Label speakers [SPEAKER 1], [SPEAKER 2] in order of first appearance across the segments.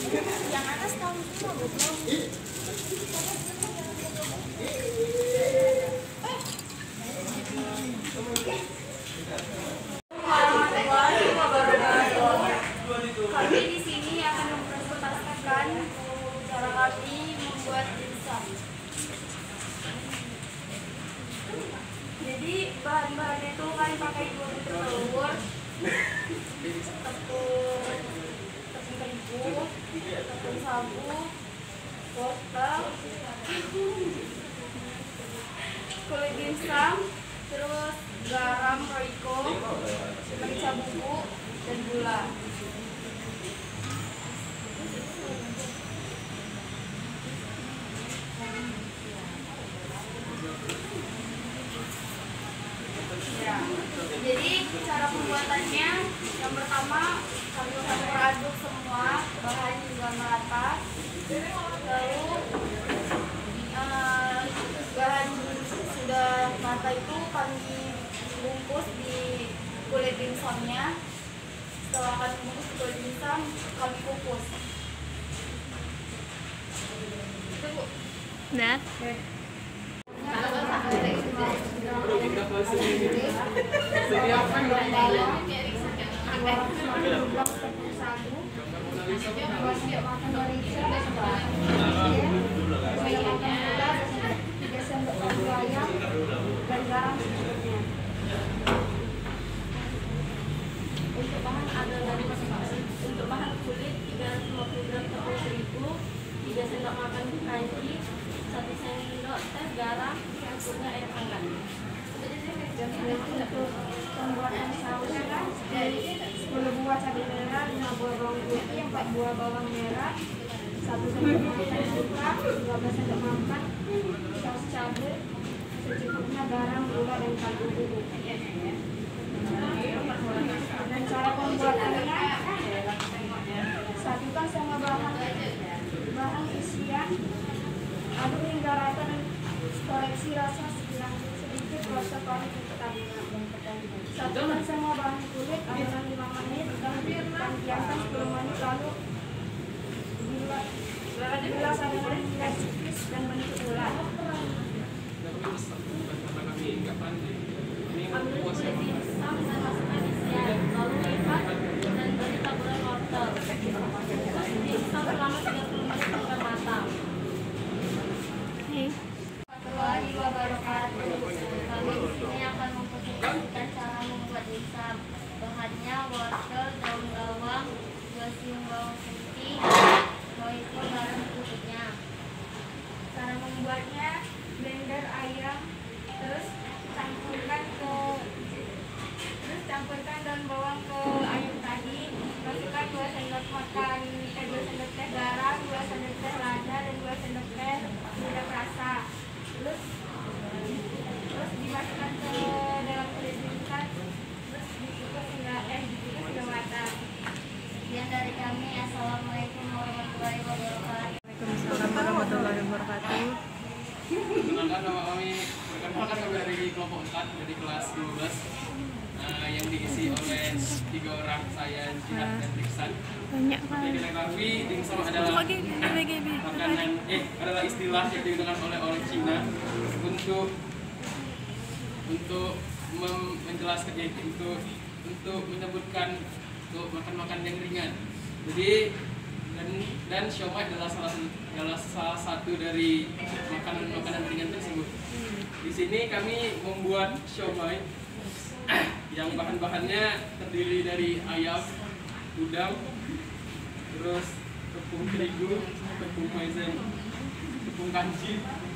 [SPEAKER 1] Yang atas tahun semua belum. Kami di sini akan mempresentasikan cara kami membuat dimsum. Jadi bahan-bahan itu kami pakai 2 butir telur, tepung terigu, tepung sagu, wortel, kulit dimsum, terus garam, roiko, merica bubuk, dan gula. Ya, jadi cara pembuatannya yang pertama kami campur aduk semua bahan hingga merata. Lalu bahan sudah merata itu kami bungkus di kulit dimsumnya. Setelah kami bungkus kulit dimsum, kami kukus. Itu Bu.
[SPEAKER 2] Nah.
[SPEAKER 1] Untuk bahan adalah untuk bahan kulit 350 gram tepung terigu, 3 sendok makan kanji, 1 sendok teh garam, campurnya air hangat. Untuk pembuatan sausnya dari 10 buah cabai merah, 5 buah bawang putih, 4 buah bawang merah, 1 sendok makan suka, 12 sendok makan saus cabai, secukupnya garam, gula, dan kaldu bubuk. Dan cara pembuatannya, satukan semua bahan isian, aduk hingga rata dan koreksi rasa sedikit rasa paling untuk adonan. Satukan semua bahan kulit adonan 5 menit dan biarkan 10 menit, lalu bilas adonan hingga tipis dan bentuk bulat. Ambil kulit dimsum dan masukkan isian, lalu lipat dan beri taburan wortel. Kukus dimsum selama 30 menit hingga matang. Warahmatullahi wabarakatuh. Kami di sini akan mempresentasikan cara membuat dimsum. Bahannya wortel, daun bawang, 2 siung bawang putih, roiko, garam secukupnya. Cara membuatnya, blender ayam, terus campurkan daun bawang ke ayam tadi, masukkan 2 sendok makan 2 sendok teh garam, 2 sendok teh lada, dan 2 sendok teh penyedap rasa. Terus dimasukkan ke dalam kulit dimsum, terus dikukus hingga matang. Sekian dari kami. Assalamualaikum warahmatullahi wabarakatuh.
[SPEAKER 2] Waalaikumsalam warahmatullahi wabarakatuh.
[SPEAKER 3] Perkenalkan, nama kami dari kelompok 4 dari kelas 12 yang diisi oleh 3 orang, saya, Jihad, dan Riksan.
[SPEAKER 2] Banyak kan.
[SPEAKER 3] Jadi kita ketahui dimsum adalah makanan adalah istilah yang digunakan oleh orang Cina untuk menjelaskan untuk menyebutkan untuk makan yang ringan. Jadi dan siomay adalah salah satu dari makanan ringan tersebut. Di sini kami membuat siomay yang bahan-bahannya terdiri dari ayam, udang, terus tepung terigu, tepung maizena, tepung kanji,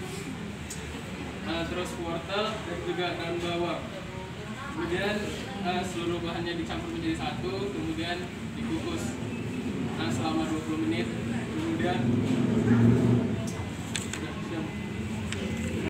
[SPEAKER 3] terus wortel, dan juga daun bawang. Kemudian seluruh bahannya dicampur menjadi satu, kemudian dikukus selama 20 menit. Kemudian